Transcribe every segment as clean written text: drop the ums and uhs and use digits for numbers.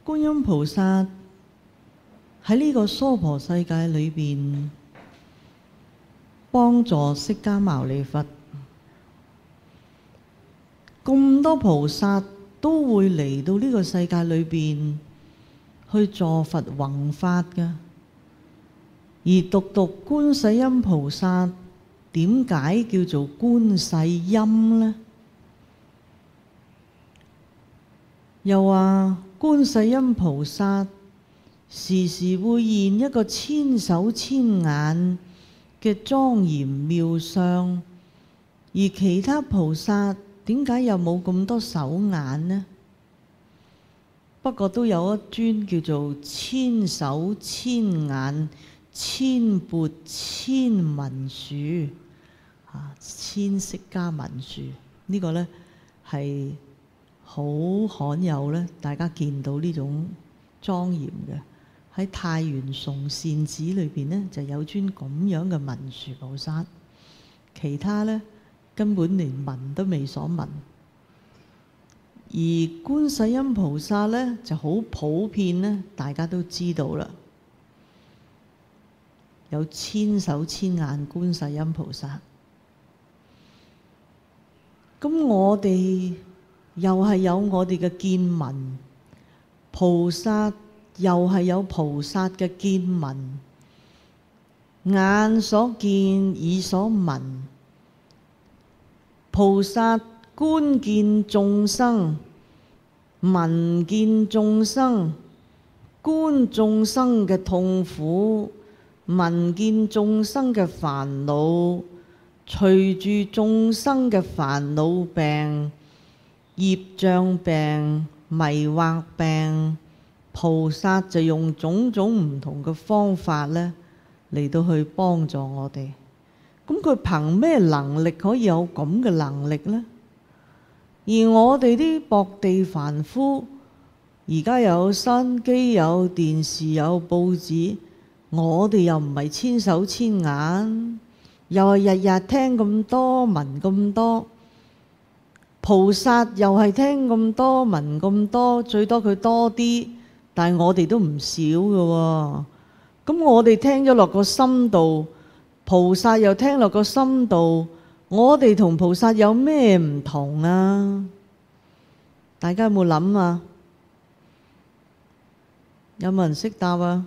觀音菩薩喺呢個娑婆世界裏邊幫助釋迦牟尼佛，咁多菩薩都會嚟到呢個世界裏邊去助佛弘法㗎，而獨觀世音菩薩點解叫做觀世音呢？又話觀世音菩薩時時會現一個千手千眼嘅莊嚴妙相，而其他菩薩點解又冇咁多手眼呢？不過都有一尊叫做千手千眼千缽千文殊，千釋迦文殊呢個呢係好罕有呢，大家見到呢種莊嚴嘅。喺太原崇善寺裏邊呢，就有尊咁樣嘅文殊菩薩，其他呢根本連聞都未所聞。而觀世音菩薩呢就好普遍呢，大家都知道啦，有千手千眼觀世音菩薩。咁我哋又係有我哋嘅見聞，菩薩又係有菩薩嘅見聞，眼所見耳所聞，菩薩觀見眾生，聞見眾生，觀眾生嘅痛苦，聞見眾生嘅煩惱，隨住眾生嘅煩惱病、業障病、迷惑病，菩薩就用種種唔同嘅方法呢嚟到去幫助我哋。咁佢憑咩能力可以有咁嘅能力呢？而我哋啲薄地凡夫，而家有新機、有電視、有報紙，我哋又唔係千手千眼，又係日日聽咁多、聞咁多。菩薩又係聽咁多、聞咁多，最多佢多啲，但係我哋都唔少嘅喎。咁我哋聽咗落個心度，菩薩又聽落個心度，我哋同菩薩有咩唔同啊？大家有冇諗啊？有冇人識答啊？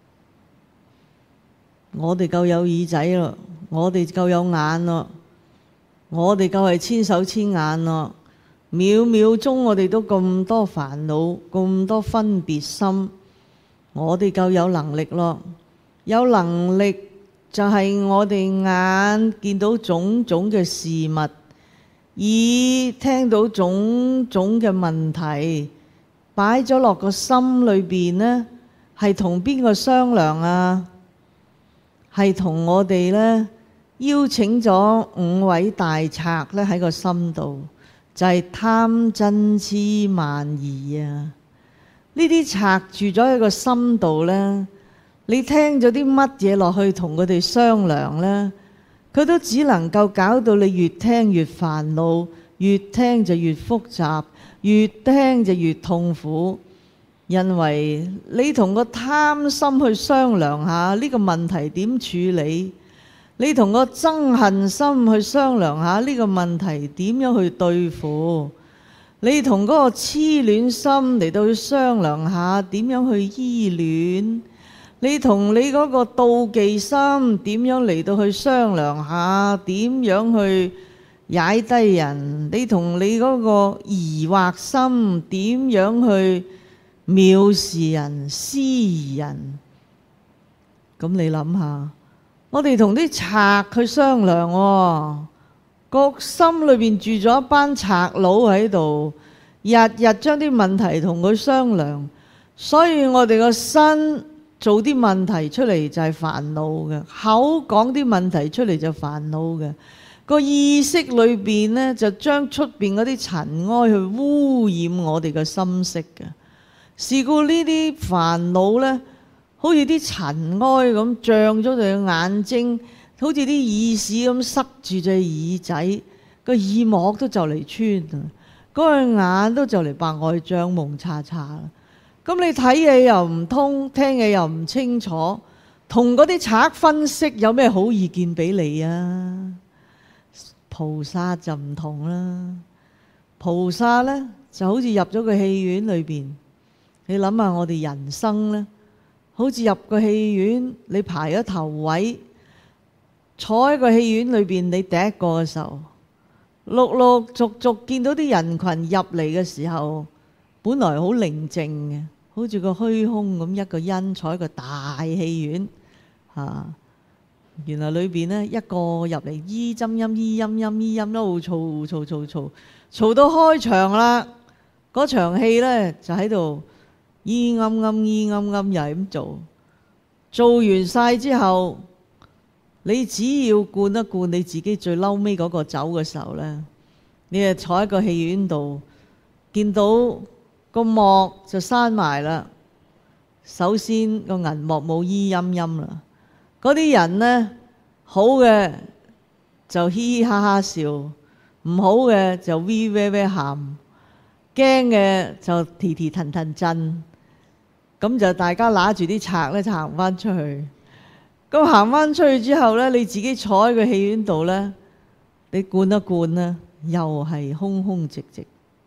我哋夠有耳仔咯，我哋夠有眼咯，我哋夠係千手千眼咯，秒秒鐘我哋都咁多煩惱，咁多分別心，我哋夠有能力咯。有能力就係我哋眼見到種種嘅事物，耳聽到種種嘅問題，擺咗落個心裏邊呢，係同邊個商量啊？係同我哋呢邀請咗5位大賊呢喺個心度，就係貪嗔癡慢疑啊！呢啲賊住咗喺個心度呢，你聽咗啲乜嘢落去同佢哋商量呢？佢都只能夠搞到你越聽越煩惱，越聽就越複雜，越聽就越痛苦。因為你同個貪心去商量下呢個問題點處理，你同個憎恨心去商量下呢個問題點樣去對付，你同嗰個痴戀心嚟到去商量下點樣去依戀，你同你嗰個妒忌心點樣嚟到去商量下點樣去踩低人，你同你嗰個疑惑心點樣去藐視人、思疑人。咁你諗下，我哋同啲賊去商量喎，個心裏邊住咗一班賊佬喺度，日日將啲問題同佢商量，所以我哋個身做啲問題出嚟就係煩惱嘅，口講啲問題出嚟就煩惱嘅，個意識裏邊呢，就將出邊嗰啲塵埃去污染我哋嘅心識嘅。是故呢啲煩惱呢，好似啲塵埃咁脹咗對眼睛，好似啲耳屎咁塞住隻耳仔，個耳膜都就嚟穿，嗰個眼都就嚟白外障蒙查查。 咁你睇嘢又唔通，聽嘢又唔清楚，同嗰啲賊分析有咩好意見俾你啊？菩薩就唔同啦，菩薩呢就好似入咗個戲院裏邊。你諗下我哋人生呢，好似入個戲院，你排咗頭位，坐喺個戲院裏邊，你第一個嘅時候，陸陸續續見到啲人群入嚟嘅時候，本來好寧靜嘅，好似個虛空咁，一個人坐喺個大戲院嚇。原來裏邊呢，一個入嚟依針音依音音依音都嘈嘈嘈嘈嘈到開場啦。嗰場戲呢就喺度依啱啱依啱啱又係咁做，做完晒之後，你只要灌一灌你自己最嬲尾嗰個走嘅時候呢，你就坐喺個戲院度，見到個幕就閂埋啦。首先個銀幕冇依音音啦，嗰啲人呢，好嘅就嘻嘻哈哈笑，唔好嘅就微微喊，驚嘅就提提騰騰震。咁就大家揦住啲賊咧，行翻出去。咁行翻出去之後呢，你自己坐喺個戲院度呢，你灌一灌呢，又係空空寂寂。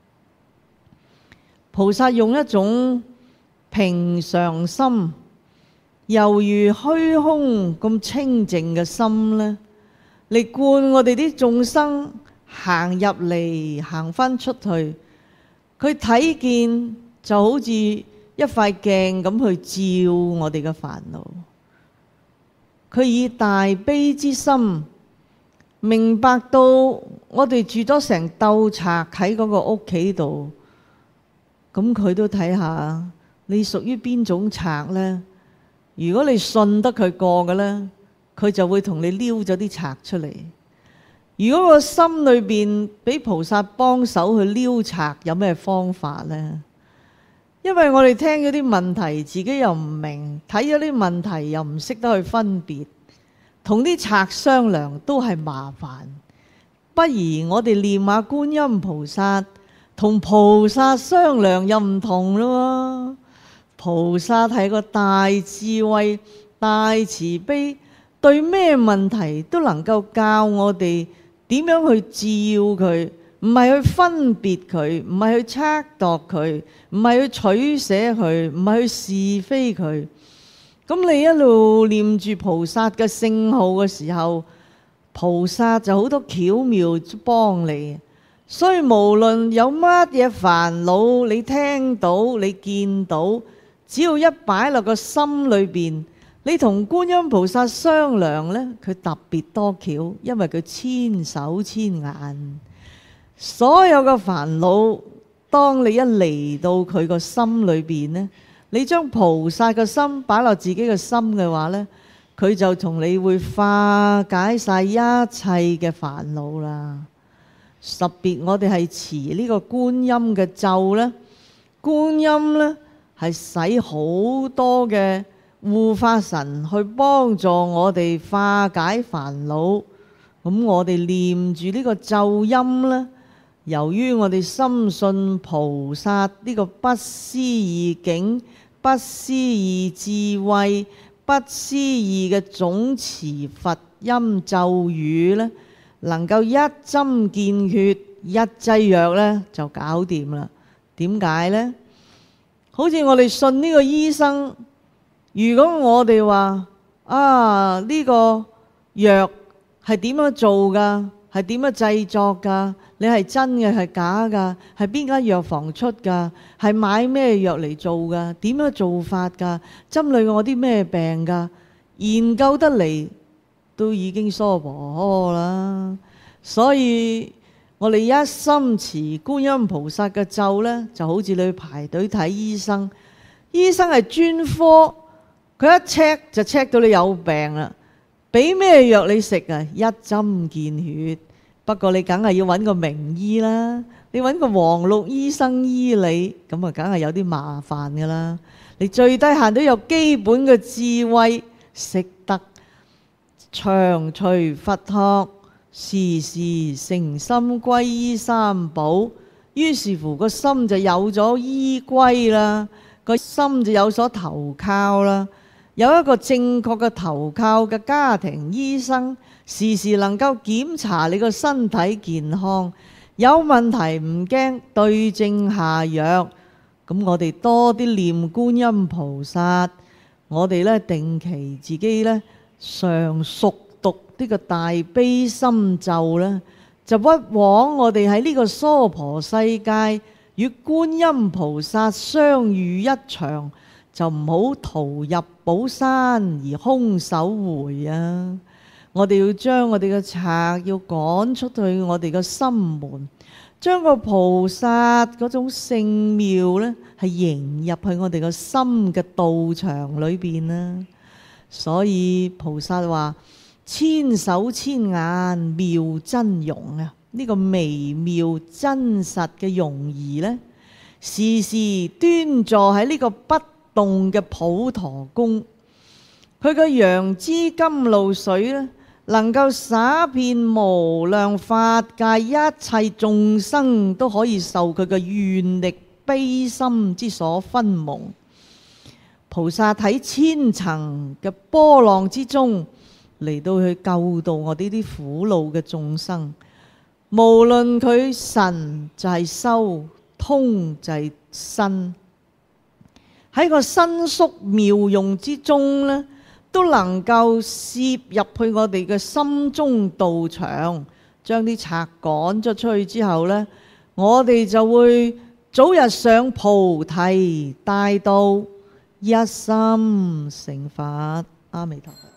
菩薩用一種平常心，猶如虛空咁清淨嘅心呢，嚟灌我哋啲眾生行入嚟，行翻出去。佢睇見就好似一塊鏡咁去照我哋嘅煩惱，佢以大悲之心明白到我哋住咗成竇賊喺嗰個屋企度，咁佢都睇下你屬於邊種賊呢？如果你信得佢過嘅呢，佢就會同你撩咗啲賊出嚟。如果個心裏邊俾菩薩幫手去撩賊，有咩方法呢？因為我哋聽咗啲問題，自己又唔明，睇咗啲問題又唔識得去分別，同啲賊商量都係麻煩。不如我哋念下觀音菩薩，同菩薩商量又唔同咯。菩薩係個大智慧、大慈悲，對咩問題都能夠教我哋點樣去照佢。唔係去分別佢，唔係去測度佢，唔係去取捨佢，唔係去是非佢。咁你一路念住菩薩嘅聖號嘅時候，菩薩就好多巧妙幫你。所以無論有乜嘢煩惱，你聽到你見到，只要一擺落個心裏邊，你同觀音菩薩商量呢，佢特別多巧，因為佢千手千眼。所有嘅煩惱，當你一嚟到佢個心裏邊呢，你將菩薩嘅心擺落自己嘅心嘅話呢，佢就同你會化解晒一切嘅煩惱啦。特別我哋係持呢個觀音嘅咒呢，觀音呢係使好多嘅護法神去幫助我哋化解煩惱。咁我哋念住呢個咒音呢，由於我哋深信菩薩呢個不思議境、不思議智慧、不思議嘅總持佛音咒語呢，能夠一針見血、一劑藥呢就搞掂啦。點解呢？好似我哋信呢個醫生，如果我哋話啊，呢個藥係點樣做㗎？係點樣製作㗎？你係真嘅係假㗎？係邊間藥房出㗎？係買咩藥嚟做㗎？點樣做法㗎？針對我啲咩病㗎？研究得嚟都已經疏婆啦。所以我哋一心持觀音菩薩嘅咒呢，就好似你去排隊睇醫生，醫生係專科，佢一 check 就 check 到你有病啦。俾咩藥你食啊？一針見血。不過你梗係要揾個名醫啦，你揾個黃綠醫生醫你，咁啊梗係有啲麻煩㗎啦。你最低限都有基本嘅智慧，識得長隨佛學，時時誠心歸依三寶。於是乎個心就有咗依歸啦。 個心就有所投靠啦。有一個正確嘅投靠嘅家庭醫生，時時能夠檢查你個身體健康，有問題唔驚，對症下藥。咁我哋多啲念觀音菩薩，我哋咧定期自己咧常熟讀呢個大悲心咒咧，就不枉我哋喺呢個娑婆世界與觀音菩薩相遇一場，就唔好逃入寶山而空手回啊！我哋要將我哋嘅賊要趕出去我哋嘅心門，將個菩薩嗰種聖妙呢係迎入去我哋個心嘅道場裏邊啦。所以菩薩話：千手千眼妙真容啊！呢個微妙真實嘅容儀呢，時時端坐喺呢個不動嘅普陀宮，佢嘅楊枝甘露水呢，能夠灑遍無量法界，一切眾生都可以受佢嘅願力悲心之所分蒙。菩薩喺千層嘅波浪之中嚟到去救度我哋啲苦惱嘅眾生，無論佢神就係修，通就係身，喺個伸縮妙用之中呢，都能夠攝入去我哋嘅心中道場，將啲賊趕咗出去之後呢，我哋就會早日上菩提大道，一心成佛。阿彌陀佛。